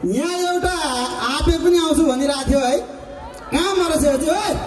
यहाँ एउटा आपे पनि आउँछु भनिरहेको थियो है कहाँ मरेछ है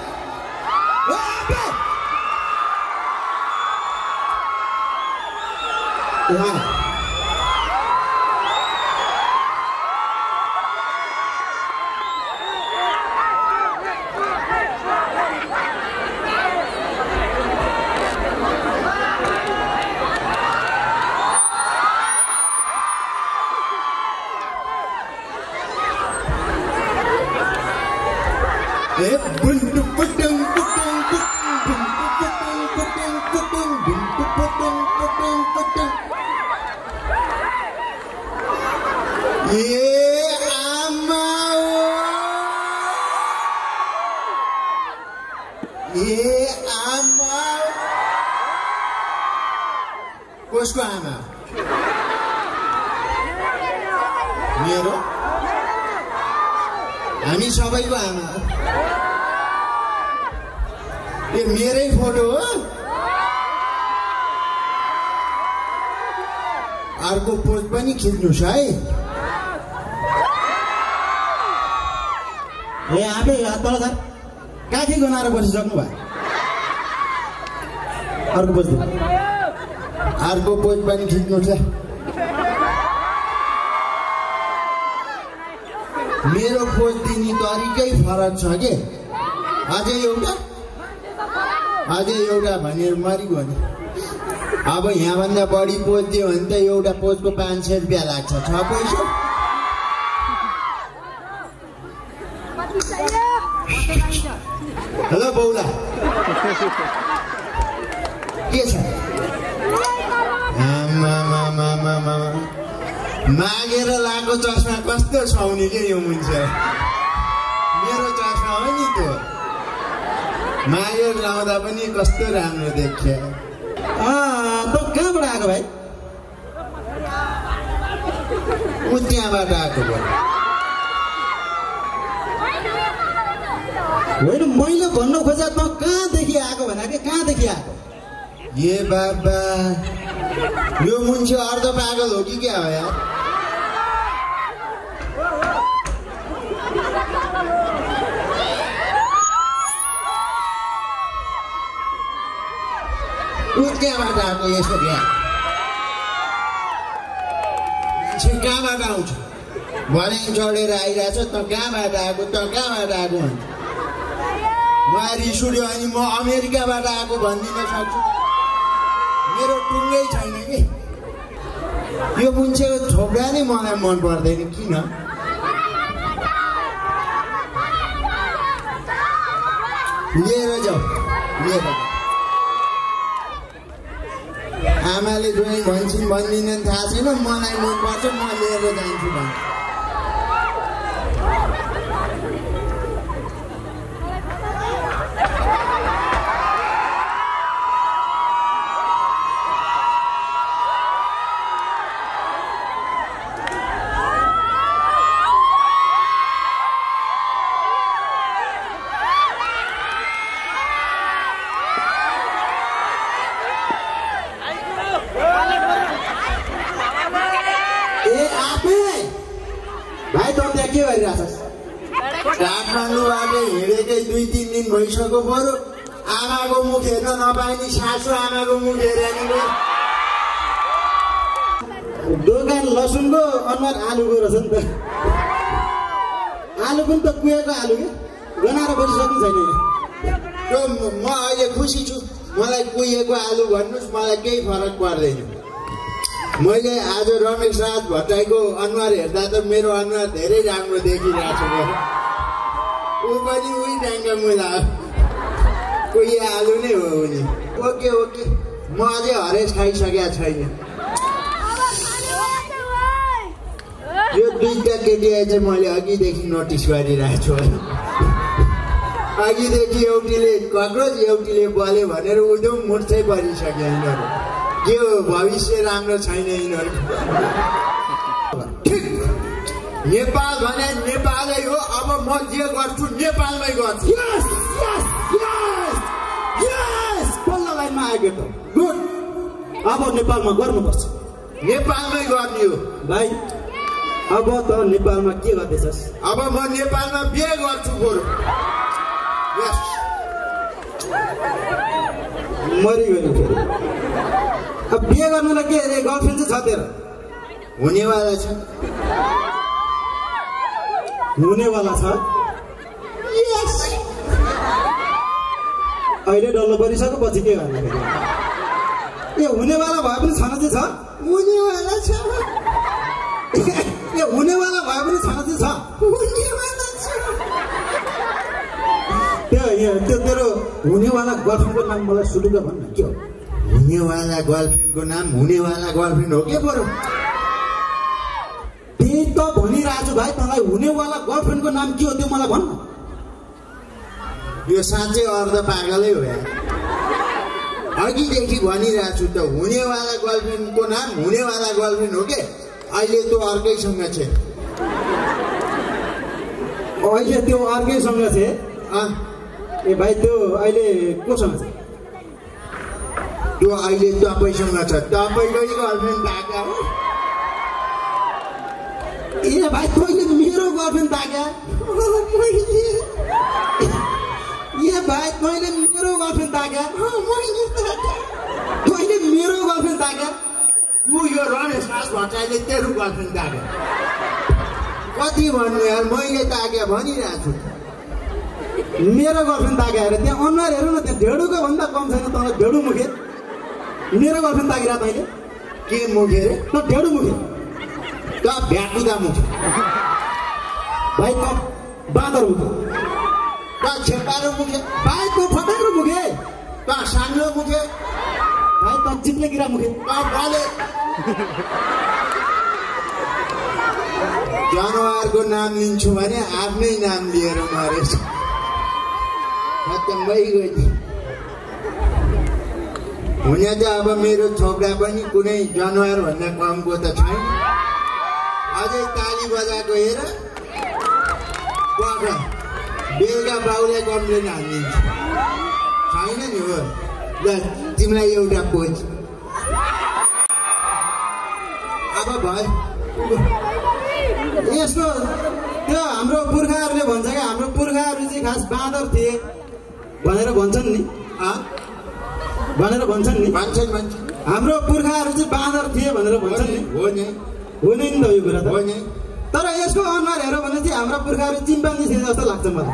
कसको आमा मेरो हामी सबैको आमा यो मेरै फोटो हो अर्को पोज पनि खिच्नुस् है ए आफै तल छ काखी गनाएर बसिसक्नु भयो अर्को पोज अर्को पोज पनि खिच्नुस् है मेरो पोज दिने तरिकै फरक छ के अझै एउटा भनेर मरिगयो नि अब यहाँभन्दा बढी पोज दियो भने त एउटा पोजको 500 रुपियाँ लाग्छ 6 पैसा हेलो बौला के छ मागेर लाएको चस्मा कस्तो छाउने के यो मान्छे मेरो चस्मा हो नि त्यो मागेर लाउँदा पनि कस्तो राम्रो देखियो त कहाँबाट आएको भाइ उ त्यहाँबाट आएको भयो होइन मैले भन्नु खोजा त कहाँदेखि आएको भने कि कहाँदेखि आएको ए बाबा यो मान्छे अर्ध पागल हो कि क्या हो यार कहाँबाट आएको यसो बिहा मान्छे कहाँबाट आउँछ भने चढेर आइरहेछ त कहाँबाट आएको भन्छ म रिस उठ्यो अनि म अमेरिकाबाट आएको भनिदिन सक्छु मेरो टुङ्गै छैन कि यो मान्छेको छोप्रा नै मलाई मन पर्दैन किन लिएर जाऊ आमाले जोइ भन्छन् भन्दिनन् थाहा छैन मलाई मन पर्छ म लिएर जान्छु भन्छ काठमाडौँबाट हिँडेकै 2-3 दिन भइसक्यो बरु आमाको मुख हेर्न नपाइने सासु आमाको मुख हेर्ने दोकान लसुनको अनुहार आलुको रहेछ नि त आलु पनि त कुहेको आलु के गनाएर बसिसक्नु छैन त्यो म अहिले खुसी छु मलाई कुहेको आलु भन्नुहोस् मलाई केही फरक पर्दैन मैले आज रमेश राज भट्टराईको अनुहार हेर्दा त मेरो अनुहार धेरै राम्रो देखिरहेको छ ऊ पनि उही डाङ्गा मुला कोही आलु नै हो नि ओके म अझै हरेस खाइसकेको छैन यो दुईटा केटीलाई चाहिँ मैले अघिदेखि नोटिस गरिरहेको छु अघिदेखि एउटीले कक्रोच एउटीले बल्यो भनेर उदो मुर्छै परिसक्यो यिनीहरू के हो भविष्य राम्रो छैन यिनीहरूको नेपाल भने नेपालै हो अब म जे गर्छु नेपालमै गर्छु यस पल्लो लाइनमा आयो त गुड अब नेपालमा गर्नुपर्छ नेपालमै गर्ने हो भाइ अब त नेपालमा के गर्दैछस्? अब म नेपालमा बिहे गर्छु बरु। यस मरिगयो फेरि। अब बिहे गर्नलाई के अरे गर्लफ्रेन्ड चाहिँ छ तेरो? हुनेवाला छ। हुनेवाला छ? यस अहिले डल्लो परिसक्यो पछि के गर्ने फेरि? ए हुनेवाला भए पनि छन चाहिँ छ? हुनेवाला छ। ए हुनेवाला भए पनि छन चाहिँ छ? हुनेवाला छ। त्यो तेरो हुनेवाला गर्लफ्रेन्डको नाम मलाई सुलुका भन्न के हो? हुनेवाला गर्लफ्रेन्डको नाम हुनेवाला गर्लफ्रेन्ड हो के बरु? त्यही त भनिरहेछु भाइ तँलाई हुनेवाला गर्लफ्रेन्डको नाम के हो त्यो मलाई भन्न। यो साँच्चै अर्ध पागलै हो यार। अघिदेखि भनिरहेको छु त हुनेवाला गर्लफ्रेन्डको नाम हुनेवाला गर्लफ्रेन्ड हो के? अहिले त्यो अर्कैसँग छ। अहिले त्यो अर्कैसँग छ? ए भाइ त्यो अहिले कोसँग छ? त्यो अहिले तपाईँसँग छ। तपाईँकै गर्लफ्रेन्ड ताका हो? ए भाइ तैँले मेरो गर्लफ्रेन्ड ताक्या? ए भाइ तैँले मेरो गर्लफ्रेन्ड ताक्या? तैँले मेरो गर्लफ्रेन्ड ताक्या? यो रमेश राज भट्टराईले तेरो गर्लफ्रेन्ड ताक्या। कति भन्नु यार, मैले ताक्या भनिरहेको छु। मेरो गर्लफ्रेन्ड ताक्या अरे? त्यहाँ अनुहार हेरौँ न, त्यहाँ ढेडुको भन्दा कम छैन तँलाई ढेडु मुखे। मेरो गर्लफ्रेन्ड ताकिरहेको तैँले? के मुखे रे? त ढेडु मुखे। त भ्याकुदा मुखे। भाइ त बाँदर मुखे। त छेपारो मुखे। भाइ त फटाक्रो मुखे। त साङ्लो मुखे। भाइ त चिप्ले गिरा मुखे। त बले। जनावरको नाम लिन्छु भने आफ्नै नाम लिएर मरेछ। खत्तम भइगयो। हुन त अब मेरो छोक्रा पनि कुनै जनावर भन्दा कमको त छैन। अझै ताली बजाएको हेर पक्र बेलुका बाउलाई कम्प्लेन हालिदिन्छ। छैन नि हो। ल तिमीलाई एउटा पोच। अब भयो। यस्तो त्यो हाम्रो पुर्खाहरूले भन्छ क्या, हाम्रो पुर्खाहरू चाहिँ खास बाँदर थिए भनेर भन्छन् नि। भनेर भन्छन् नि। भन्छन्। हाम्रो पुर्खाहरू चाहिँ बाँदर थिए भनेर भन्छन् नि। हो नि। हो नि त यो कुरा त। हो नि। तर यसको अनुहार हेऱ्यो भने चाहिँ हाम्रा पुर्खाहरू चिम्पान्जी थिए जस्तो लाग्छ मलाई।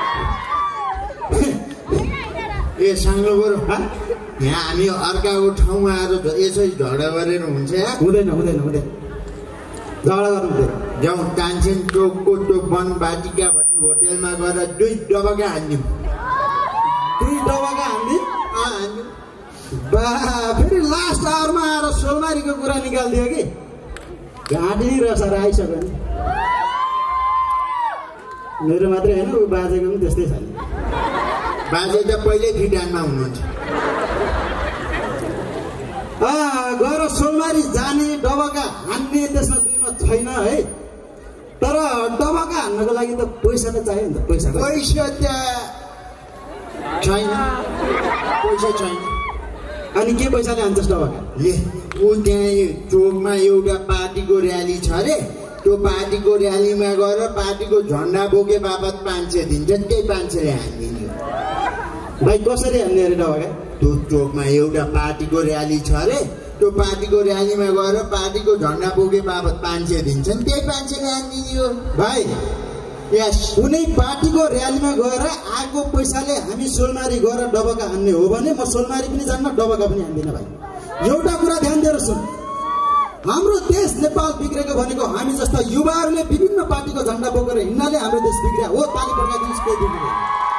ए साङ्लो बरु यहाँ हामी अर्काको ठाउँमा आएर यसै झगडा गरेर हुन्छ या? हुँदैन हुँदैन हुँदैन, झगडा गर्नु हुँदैन। जाउँ तानसेन चोकको त्यो वनवाटिका भन्ने होटेलमा गएर 2 डबका हान्यौँ। 2 डबका हान्दिउँ? हान्यौँ। बा फेरि लास्ट आवरमा आएर सोलमारीको कुरा निकालिदियो कि घाँटी रसाएर आइसक्यो नि। मेरो मात्रै होइन, ऊ बाजेको पनि त्यस्तै छ नि। बाजे त पहिल्यै फिटानमा हुनुहुन्छ। गएर सोलमारी जाने डबका हान्ने त्यसमा 2मा छैन है। तर डबका हान्नको लागि त पैसा त चाहियो नि त। पैसा त छैन। पैसा छैन। अनि के पैसाले हान्छस् डबका? ले ऊ त्यहाँ चोकमा एउटा पार्टीको र्याली छ अरे। त्यो पार्टीको र्यालीमा गएर पार्टीको झन्डा बोके बापत 500 दिन्छ। त्यही 500ले हानिदिने। भाइ कसरी हान्ने अरे डबका? त्यो चोकमा एउटा पार्टीको र्याली छ अरे। त्यो पार्टीको र्यालीमा गएर पार्टीको झन्डा बोके बापत 500 दिन्छन्। त्यही 500ले हानिदिने हो भाइ। यस। कुनै पार्टीको र्यालीमा गएर आएको पैसाले हामी सोलमारी गएर डबका हान्ने हो भने म सोलमारी पनि जान्न, डबका पनि हान्दिनँ भाइ। एउटा कुरा ध्यान दिएर सुन, हाम्रो देश नेपाल बिग्रेको भनेको हामी जस्ता युवाहरूले विभिन्न पार्टीको झन्डा बोकेर हिँड्नाले हाम्रो देश बिग्रिया हो। ताली बजाइदिनुहोस् केही बिग्रियो।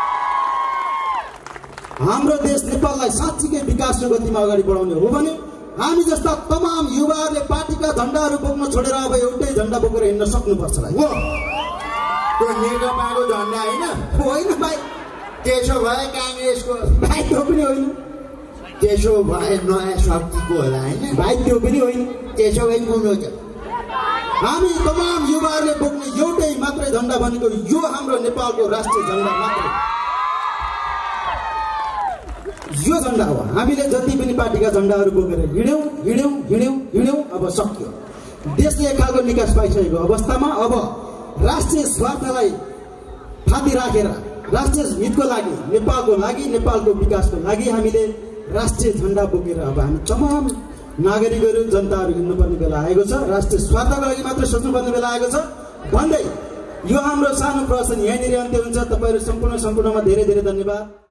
हाम्रो देश नेपाललाई साँच्चीकै विकासको गतिमा अगाडि बढाउने हो भने हामी जस्ता तमाम युवाहरूले पार्टीका झन्डाहरू बोक्न छोडेर अब एउटै झन्डा बोकेर हिँड्न सक्नुपर्छ भाइ। हो त्यो नेकपाको झन्डा होइन? होइन भाइ। त्यसो भए काङ्ग्रेसको भाइ त्यो पनि होइन। त्यसो भए नयाँ शक्तिको होला होइन? भाइ त्यो पनि होइन। त्यसो भए कुन हो त? हामी तमाम युवाहरूले बोक्ने एउटै मात्रै झन्डा भनेको यो हाम्रो नेपालको राष्ट्रिय झन्डा मात्रै। यो झन्डा हो। हामीले जति पनि पार्टीका झन्डाहरू बोकेर हिँड्यौँ हिँड्यौँ हिँड्यौँ हिँड्यौँ अब सकियो। देशले एक खालको निकास पाइसकेको अवस्थामा अब राष्ट्रिय स्वार्थलाई थाती राखेर राष्ट्रिय हितको लागि नेपालको विकासको लागि हामीले राष्ट्रिय झण्डा बोकेर अब हामी तमाम नागरिकहरू जनताहरू हिँड्नुपर्ने बेला आएको छ। राष्ट्रिय स्वार्थको लागि मात्र सोच्नुपर्ने बेला आएको छ भन्दै यो हाम्रो सानो प्रश्न यहीँनिर अन्त्य हुन्छ। तपाईँहरू सम्पूर्णमा धेरै धेरै धन्यवाद।